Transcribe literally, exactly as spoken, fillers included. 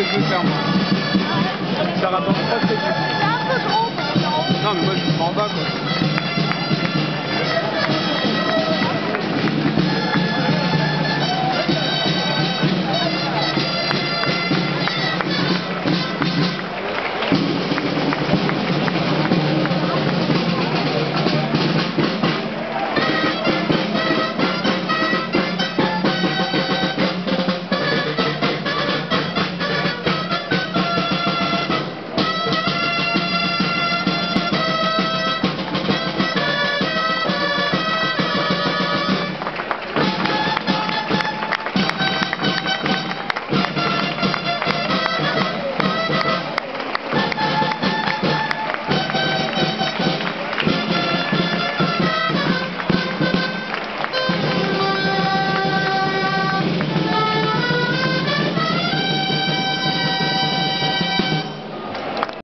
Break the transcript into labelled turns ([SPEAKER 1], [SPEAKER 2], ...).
[SPEAKER 1] je vais faire, moi. Ça rapporte pas très bien.
[SPEAKER 2] C'est un peu grand pour nous.
[SPEAKER 1] Non, mais moi, je suis en bas, quoi.